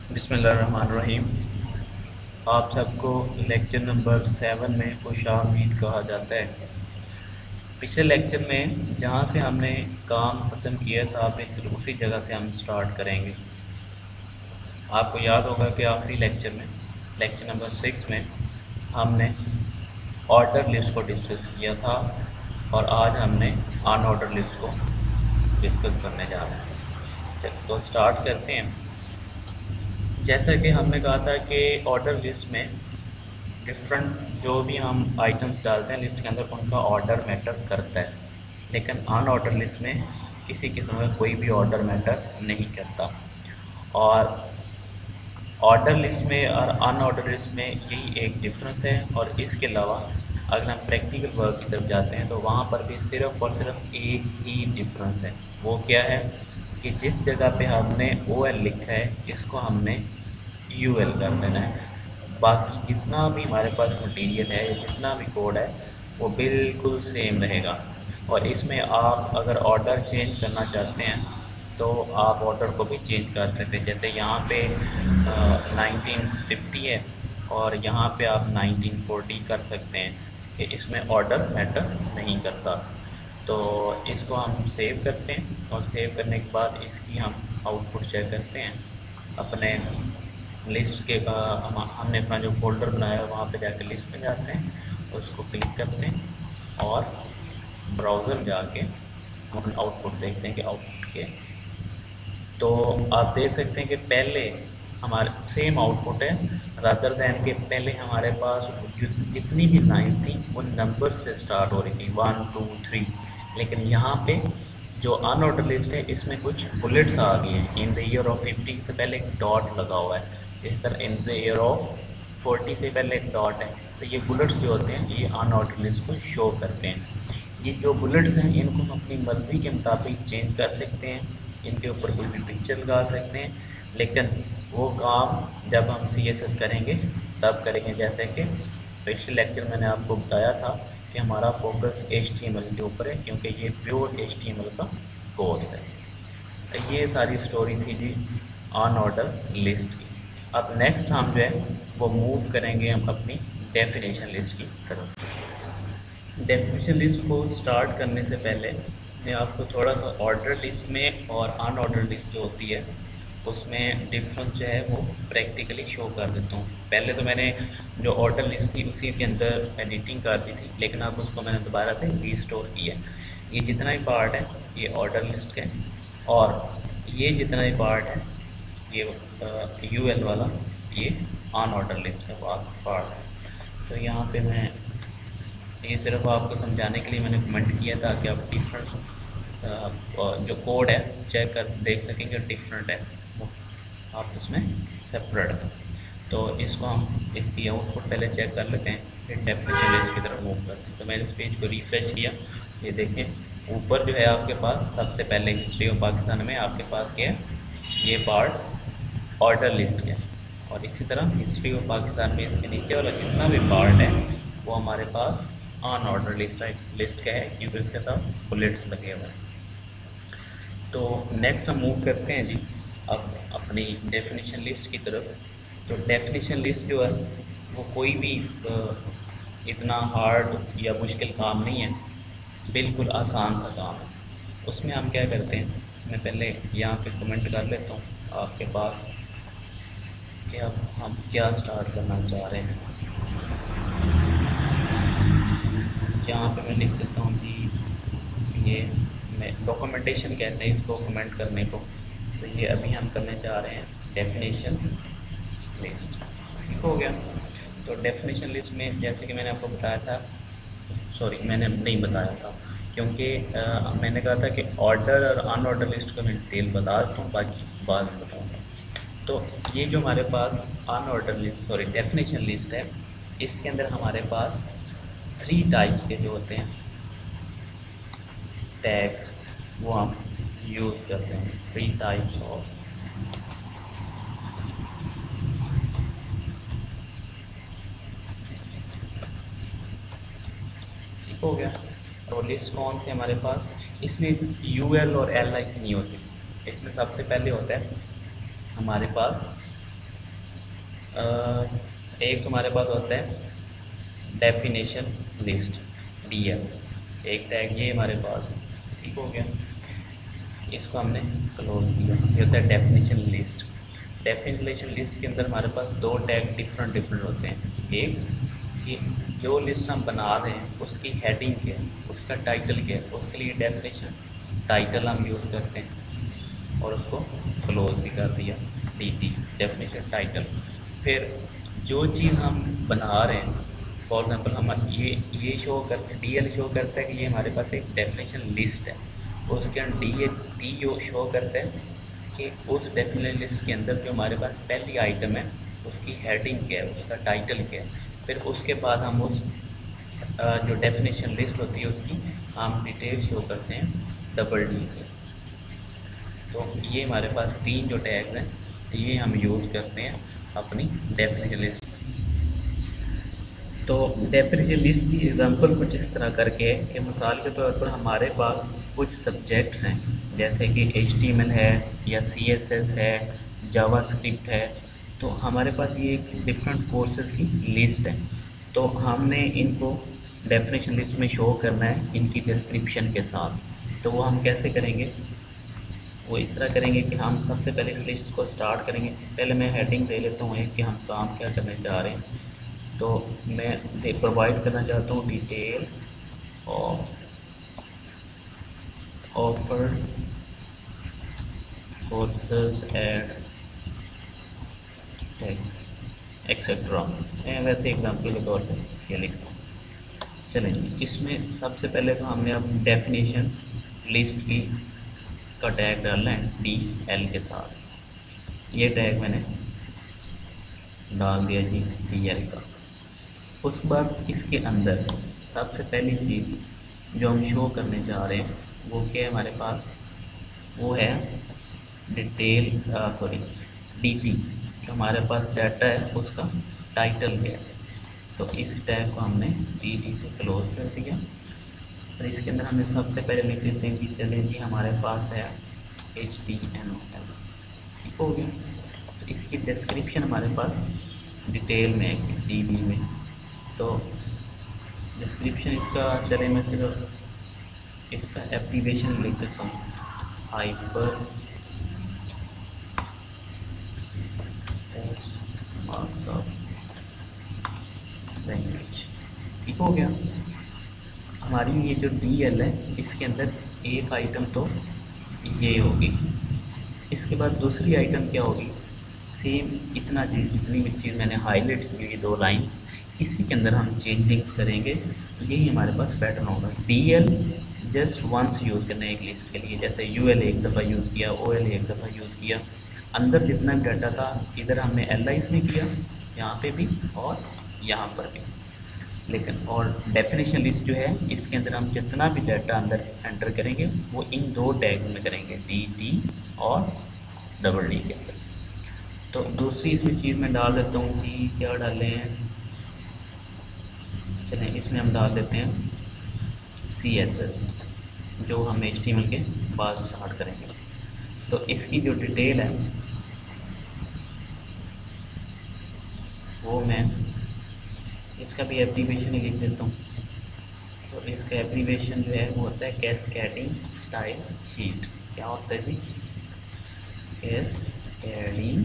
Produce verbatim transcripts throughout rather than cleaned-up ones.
बिस्मिल्लाहिर्रहमानिर्रहीम। आप सबको लेक्चर नंबर सेवन में खुशामदीद कहा जाता है। पिछले लेक्चर में जहाँ से हमने काम ख़त्म किया था बिल्कुल उसी जगह से हम स्टार्ट करेंगे। आपको याद होगा कि आखिरी लेक्चर में लेक्चर नंबर सिक्स में हमने ऑर्डर लिस्ट को डिस्कस किया था और आज हमने अनऑर्डर लिस्ट को डिस्कस करने जा रहे हैं। चलिए तो स्टार्ट करते हैं। जैसा कि हमने कहा था कि ऑर्डर लिस्ट में डिफरेंट जो भी हम आइटम्स डालते हैं लिस्ट के अंदर उनका ऑर्डर मैटर करता है, लेकिन अनऑर्डर लिस्ट में किसी किस्म का कोई भी ऑर्डर मैटर नहीं करता। और ऑर्डर लिस्ट में और अनऑर्डर लिस्ट में यही एक डिफरेंस है। और इसके अलावा अगर हम प्रैक्टिकल वर्क की तरफ जाते हैं तो वहाँ पर भी सिर्फ़ और सिर्फ एक ही डिफरेंस है। वो क्या है कि जिस जगह पे हमने ओ एल लिखा है इसको हमने यू एल कर देना है। बाकी जितना भी हमारे पास मटेरियल है या जितना भी कोड है वो बिल्कुल सेम रहेगा। और इसमें आप अगर ऑर्डर चेंज करना चाहते हैं तो आप ऑर्डर को भी चेंज कर सकते हैं। जैसे यहाँ पे नाइनटीन फिफ्टी है और यहाँ पे आप नाइनटीन फोर्टी कर सकते हैं कि इसमें ऑर्डर मैटर नहीं करता। तो इसको हम सेव करते हैं और सेव करने के बाद इसकी हम आउटपुट चेक करते हैं। अपने लिस्ट के का हम हमने अपना जो फोल्डर बनाया है वहाँ पे जाकर लिस्ट में जाते हैं, उसको क्लिक करते हैं और ब्राउज़र में जाके हम आउटपुट देखते हैं कि आउटपुट के तो आप देख सकते हैं कि पहले हमारे सेम आउटपुट है रादर दैन के पहले हमारे पास जितनी भी लाइंस थी वो नंबर से स्टार्ट हो रही थी वन टू थ्री, लेकिन यहाँ पे जो अनऑर्डर लिस्ट है इसमें कुछ बुलेट्स आ गए हैं। In the year of fifty से पहले एक डॉट लगा हुआ है, इस तरह in the year of forty से पहले एक डॉट है। तो ये बुलेट्स जो होते हैं ये अनऑर्डर लिस्ट को शो करते हैं। ये जो बुलेट्स हैं इनको हम अपनी मर्ज़ी के मुताबिक चेंज कर सकते हैं, इनके ऊपर कोई भी पिक्चर लगा सकते हैं, लेकिन वो काम जब हम सी एस एस करेंगे तब करेंगे। जैसे कि पिछले लेक्चर मैंने आपको बताया था कि हमारा focus H T M L के ऊपर है क्योंकि ये pure H T M L का कोर्स है। तो ये सारी स्टोरी थी जी अनऑर्डर लिस्ट की। अब नेक्स्ट हम जो है वो मूव करेंगे हम अपनी डेफिनेशन लिस्ट की तरफ। डेफिनेशन लिस्ट को स्टार्ट करने से पहले मैं आपको थोड़ा सा ऑर्डर लिस्ट में और अनऑर्डर लिस्ट जो होती है उसमें डिफरेंस जो है वो प्रैक्टिकली शो कर देता हूँ। पहले तो मैंने जो ऑर्डर लिस्ट थी उसी के अंदर एडिटिंग कर दी थी, लेकिन अब उसको मैंने दोबारा से रीस्टोर किया है। ये जितना भी पार्ट है ये ऑर्डर लिस्ट का है और ये जितना भी पार्ट है ये यू एल वाला ये अनऑर्डर लिस्ट का पास पार्ट है। तो यहाँ पे मैं ये सिर्फ आपको समझाने के लिए मैंने कमेंट किया था कि आप डिफरेंस जो कोड है चेक कर देख सकेंगे डिफरेंट है वो आप इसमें सेपरेट है। तो इसको हम इसकी आउटपुट पहले चेक कर लेते हैं, फिर डेफिनेशन लिस्ट की तरफ मूव करते हैं। तो मैंने इस पेज को रिफ्रेश किया, ये देखें ऊपर जो है आपके पास सबसे पहले हिस्ट्री ऑफ पाकिस्तान में आपके पास क्या है ये पार्ट ऑर्डर लिस्ट का है, और इसी तरह हिस्ट्री ऑफ पाकिस्तान में इसके नीचे वाला जितना भी पार्ट है वो हमारे पास अनऑर्डर लिस्ट लिस्ट का है क्योंकि इसके साथ बुलेट्स लगे हुए हैं। तो नेक्स्ट हम मूव करते हैं जी अब अपनी डेफिनेशन लिस्ट की तरफ। तो डेफिनेशन लिस्ट जो है वो कोई भी इतना हार्ड या मुश्किल काम नहीं है, बिल्कुल आसान सा काम है। उसमें हम क्या करते हैं, मैं पहले यहाँ पे कमेंट कर लेता हूँ आपके पास कि अब हम क्या स्टार्ट करना चाह रहे हैं। यहाँ पे मैं लिख देता हूँ कि ये मैं डॉक्यूमेंटेशन कहते हैं इसको कमेंट करने को। तो ये अभी हम करने जा रहे हैं डेफिनेशन लिस्ट। ठीक हो गया। तो डेफिनेशन लिस्ट में जैसे कि मैंने आपको बताया था, सॉरी मैंने नहीं बताया था क्योंकि आ, मैंने कहा था कि ऑर्डर और अनऑर्डर लिस्ट को मैं डिटेल बता देता हूँ, बाकी बाद में बताऊँगा। तो ये जो हमारे पास unorder list sorry definition list है इसके अंदर हमारे पास थ्री टाइप्स के जो होते हैं टैग्स वो हम यूज़ करते हैं। थ्री टाइप्स ऑफ ठीक हो गया। और लिस्ट कौन से हमारे पास, इसमें यू एल और एल आई सी नहीं होती। इसमें सबसे पहले होता है हमारे पास एक तुम्हारे पास होता है डेफिनेशन लिस्ट, डी एल, एक टैग ये हमारे पास, ठीक हो गया, इसको हमने क्लोज किया। ये होता है डेफिनेशन लिस्ट। डेफिनेशन लिस्ट के अंदर हमारे पास दो टैग डिफरेंट डिफरेंट होते हैं। एक कि जो लिस्ट हम बना रहे हैं उसकी हेडिंग क्या है, उसका टाइटल क्या है, उसके लिए डेफिनेशन टाइटल हम यूज़ करते हैं और उसको क्लोज भी कर दिया, डी टी, डेफिनेशन टाइटल। फिर जो चीज़ हम बना रहे हैं, फॉर एग्जांपल हम ये ये शो करते हैं, डी एल शो करता है कि ये हमारे पास एक डेफिनेशन लिस्ट है, उसके अंदर डी ए टी शो करता है कि उस डेफिनेशन लिस्ट के अंदर जो हमारे पास पहली आइटम है उसकी हेडिंग क्या है, उसका टाइटल क्या है। फिर उसके बाद हम उस अ, जो डेफिनेशन लिस्ट होती है उसकी हम डिटेल शो करते हैं डबल डी से। तो ये हमारे पास तीन जो टैग्स हैं ये हम यूज़ करते हैं अपनी डेफिनेशन लिस्ट। तो डेफिनेशन लिस्ट की एग्जांपल कुछ इस तरह करके है कि मिसाल के तौर पर हमारे पास कुछ सब्जेक्ट्स हैं, जैसे कि एच टी एम एल है या सी एस एस है, जावास्क्रिप्ट है। तो हमारे पास ये एक डिफरेंट कोर्सेज़ की लिस्ट है। तो हमने इनको डेफिनेशन लिस्ट में शो करना है इनकी डिस्क्रिप्शन के साथ। तो वो हम कैसे करेंगे, वो इस तरह करेंगे कि हम सबसे पहले इस लिस्ट को स्टार्ट करेंगे। पहले मैं हेडिंग दे लेता हूँ एक कि हम काम क्या करने जा रहे हैं। तो मैं दे प्रोवाइड करना चाहता हूँ detail of offered courses at tech etcetera. मैं वैसे एग्जाम्पल के तौर पर ये लिखता हूँ। चलें, इसमें सबसे पहले तो हमने अब डेफिनेशन लिस्ट की का टैग डालना है डी एल के साथ। ये टैग मैंने डाल दिया जी डी एल का। उसके बाद इसके अंदर सबसे पहली चीज़ जो हम शो करने जा रहे हैं वो क्या है हमारे पास, वो है डिटेल सॉरी डी टी, जो हमारे पास डाटा है उसका टाइटल क्या है। तो इस टैग को हमने डी टी से क्लोज कर दिया और इसके अंदर हमें सबसे पहले लिख देते हैं कि चले जी हमारे पास है एच टी एम एल, ठीक हो गया। तो इसकी डिस्क्रिप्शन हमारे पास डिटेल में है डी बी में। तो डिस्क्रिप्शन इसका चले मैं सिर्फ इसका एप्लीकेशन लिख देता हूँ, हाइपर टेक्स्ट मार्कअप लैंग्वेज, ठीक हो गया। हमारी ये जो डी एल है इसके अंदर एक आइटम तो ये होगी, इसके बाद दूसरी आइटम क्या होगी, सेम इतना जितनी भी चीज़ मैंने हाईलाइट की हुई दो लाइंस, इसी के अंदर हम चेंजिंग्स करेंगे। यही हमारे पास पैटर्न होगा। D L just once use करना है एक लिस्ट के लिए, जैसे यू एल एक दफ़ा यूज़ किया, ओ एल एक दफ़ा यूज़ किया। अंदर जितना भी डाटा था इधर हमने एल आईज में किया, यहाँ पे भी और यहाँ पर भी। लेकिन और डेफिनेशन लिस्ट जो है इसके अंदर हम जितना भी डाटा अंदर एंटर करेंगे वो इन दो टैग में करेंगे, डी टी और डबल डी के अंदर। तो दूसरी इसमें चीज़ मैं डाल देता हूँ जी, क्या डालें हैं, चलें इसमें हम डाल देते हैं सी एस एस, जो हम एच टी एम एल के बाद स्टार्ट करेंगे। तो इसकी जो डिटेल है वो मैं इसका भी एप्लीकेशन ही लिख देता हूँ। तो इसका एप्लीकेशन जो है वो होता है कैस्केडिंग स्टाइल शीट। क्या होता है जी, कैस्केडिंग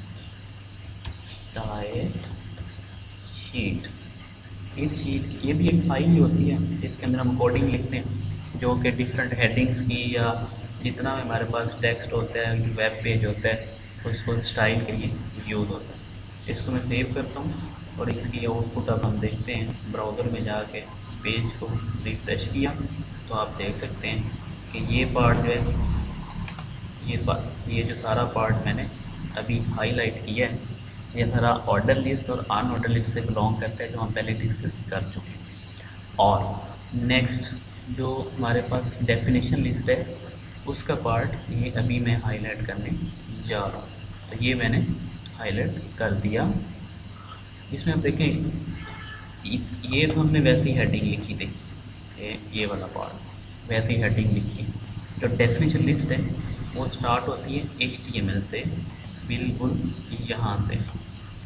स्टाइल शीट। इस शीट ये भी एक फाइल ही होती है, इसके अंदर हम कोडिंग लिखते हैं जो कि डिफरेंट हेडिंग्स की या जितना भी हमारे पास टेक्स्ट होता है, वेब पेज होता है, उसको स्टाइल के लिए यूज़ होता है। इसको मैं सेव करता हूँ और इसकी आउटपुट अब हम देखते हैं। ब्राउज़र में जाके पेज को रिफ़्रेश किया तो आप देख सकते हैं कि ये पार्ट जो है, ये पार्ट ये जो सारा पार्ट मैंने अभी हाईलाइट किया है, ये सारा ऑर्डर लिस्ट और अन ऑर्डर लिस्ट से बिलोंग करता है, जो हम पहले डिस्कस कर चुके हैं। और नेक्स्ट जो हमारे पास डेफिनेशन लिस्ट है उसका पार्ट ये अभी मैं हाईलाइट करने जा रहा हूँ। तो ये मैंने हाईलाइट कर दिया। इसमें आप देखें ये तो हमने वैसे ही हेडिंग लिखी थी, ये ये वाला पार्ट वैसे ही हेडिंग लिखी। जो डेफिनेशन लिस्ट है वो स्टार्ट होती है एच टी एम एल से, बिल्कुल यहाँ से,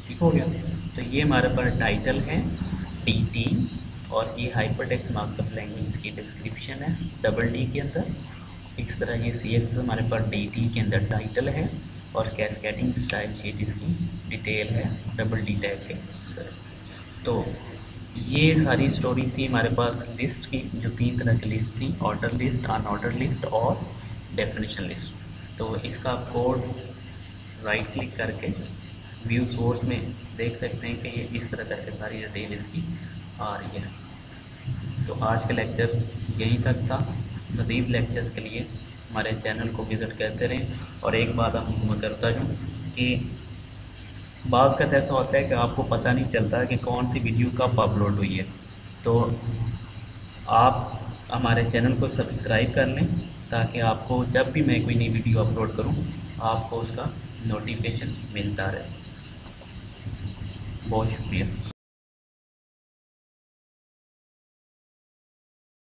ठीक हो गया। तो ये हमारे पास टाइटल है डी टी, और ये हाइपर टेक्स्ट मार्कअप लैंग्वेज की डिस्क्रिप्शन है डबल डी के अंदर। इस तरह ये सी एस एस हमारे पास डी टी के अंदर टाइटल है, और कैस्केडिंग स्टाइल शीट इसकी डिटेल है डबल डी टैग के अंदर। तो ये सारी स्टोरी थी हमारे पास लिस्ट की, जो तीन तरह की लिस्ट थी, ऑर्डर लिस्ट, अनऑर्डर लिस्ट और डेफिनेशन लिस्ट। तो इसका आप कोड राइट क्लिक करके व्यू सोर्स में देख सकते हैं कि ये इस तरह करके सारी डिटेल इसकी आ रही है। तो आज का लेक्चर यहीं तक था। मज़ीद लेक्चर्स के लिए हमारे चैनल को विज़िट करते रहें। और एक बात आपको मैं करता हूँ कि बाज़ का ऐसा होता है कि आपको पता नहीं चलता कि कौन सी वीडियो कब अपलोड हुई है। तो आप हमारे चैनल को सब्सक्राइब कर लें, ताकि आपको जब भी मैं कोई नई वीडियो अपलोड करूं, आपको उसका नोटिफिकेशन मिलता रहे। बहुत शुक्रिया।